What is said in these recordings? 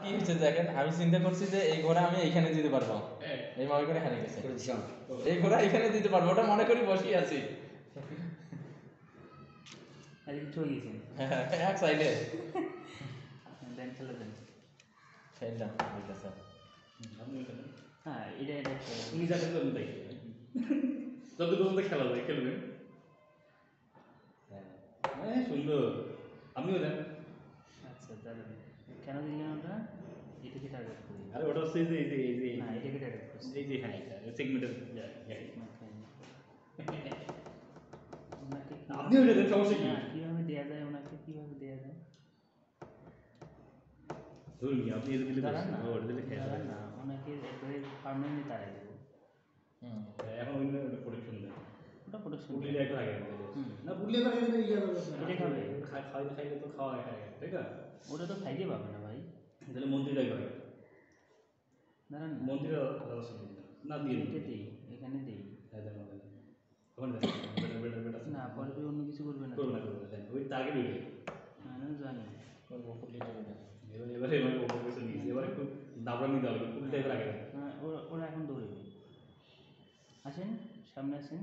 কি হচ্ছে দেখেন, আমি চিন্তা করছি যে এই ঘোড়া আমি এইখানে দিতে পারবো, এই মনে করে হারিয়ে গেছে। এই ঘোড়া এখানে দিতে পারবো, ওটা মনে করি বসে আছি চলে গেছেন এক সাইডে দেন খেলে দেন খেললাম ঠিক আছে। হ্যাঁ এটা এটা উনি যাকে তো তাই যত পর্যন্ত খেলা যায় খেলবেন। হ্যাঁ সুন্দর, আপনিও দেন। আচ্ছা দাঁড়ান, কেন দিলেন ওটা? এটাকে টার্গেট করি। আরে ওটা হচ্ছে এই যে না এটাকে টার্গেট করছি। এই যে হ্যাঁ সেগমেন্টের ওনাকে আপনি ওটা দেন, সমস্যা কি? কিভাবে দেওয়া যায়, ওনাকে কিভাবে দেওয়া যায়? ধরুন আপনি এই দিলে দাঁড়ান না, ওটা দিলে খেলা দাঁড়ান না, ওনাকে একবারে পার্মানেন্টলি তাড়াই দেবো। এখন ওই প্রোটেকশন দেন। ওটা প্রোটেকশন পুটলিটা একটু আগে না, পুটলি আগে ইয়ে এটা খাবে। খাইলে তো খাওয়া খায়, তাই না? ওটা তো খাইতে পাবে না ভাই। তাহলে মন্ত্রীটাই করে। দাঁড়ান না, মন্ত্রীরা না দিয়ে এটা দিই, এখানে দিই। হ্যাঁ দেন তখন বেটার বেটার না পরে অন্য কিছু করবে না। করবো না করবো দেন ওই টার্গেট ওইটাই। আমি জানি এবারে এবারে ওপর কিছু নিয়েছি, এবারে একটু দাবড়া নিতে হবে, পুটলিটা এবার আগে দেন। হ্যাঁ, ওরা এখন দৌড়বে। আসেন, সামনে আসেন।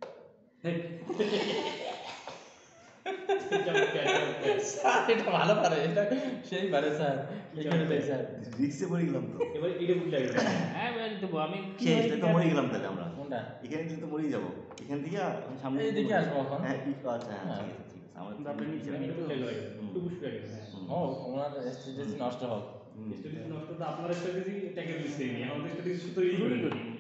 স্যার এটা ভালো পারে, এটা সেই পারে স্যার, এখানে দেয় স্যার। রিক্সে পড়ে গেলাম তো। এবার এটা পুটলি আগে দেন। হ্যাঁ বলে দেবো আমি। শেষ তো মরে গেলাম তাহলে আমরা। কোনটা? এখানে গেলে তো মরেই যাবো। এখান থেকে সামনে এইদিকে আসবো এখন। হ্যাঁ ঠিক আছে, হ্যাঁ ঠিক আছে ঠিক আছে। আমার বাপরে নিচে এটা পুটলি আগে দেন, একটু পুষ্টি আগে দেন। ও ওনার স্ট্র্যাটেজি নষ্ট হোক। স্ট্র্যাটেজি নষ্ট তো আপনার স্ট্র্যাটেজি ট্যাকেল দিচ্ছে, আমাদের স্ট্র্যাটেজি তৈরি শুরু করি। করি।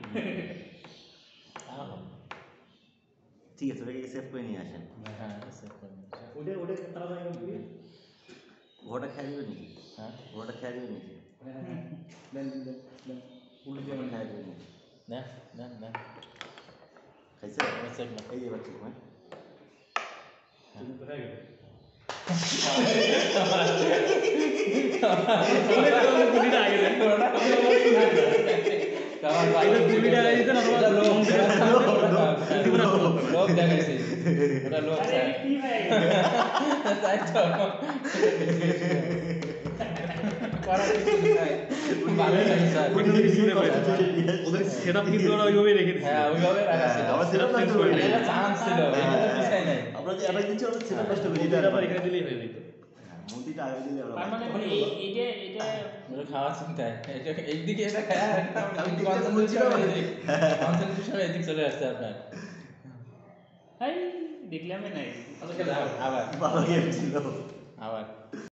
ঠিক আছে, ওটাকে সেভ করে নিয়ে আসেন। হ্যাঁ সেভ করে নিন। ওটা ওটা তারা জায়গা দিয়ে ঘোড়াটা খেয়ে দেবে নাকি? হ্যাঁ ঘোড়াটা খেয়ে দেবে নাকি? হ্যাঁ হ্যাঁ দেন দেন দেন পুটলি দিয়ে খেয়ে দেবে নাকি? নেন নেন নেন খাইছে? সেভ না। এই এবার ঠিক হয়। তুমি তো হয়ে গেল। পুটলিটা আগে দেন। কারণ ভাই এটা পুটলিটা আগে দিতে না এটা লোক লোক লোক দেখাইছে, এটা লোক আরে স্যার, কি ভাই? তাই তো করার কিছু নাই, ভালো লাগে স্যার। ওদের সেটআপ কিন্তু ওরা ওইভাবেই রেখে দিচ্ছে। হ্যাঁ ওইভাবে রাখা ছিল, আমরা সেটআপ নষ্ট করি নাই। এটা চান্স ছিল, এটা তো পিছাই নাই। আমরা যে আবার কিছু আমরা সেটআপ নষ্ট করি। এটা আবার এখানে দিলেই হয়ে যেত। মন্দিরটা আগে দিলে আমরা পার্মানেন্টলি এটা এটা ওটা খাওয়ার চিন্তায় এটা এইদিকে এটা খায়, আমি ঠিক আছে কনসেন্ট্রেশন বলছিলাম। কনসেন্ট্রেশন এদিক চলে আসছে আপনার। হাই দেখলামই নাই। আচ্ছা খেলা আবার ভালো গেম ছিল। আবার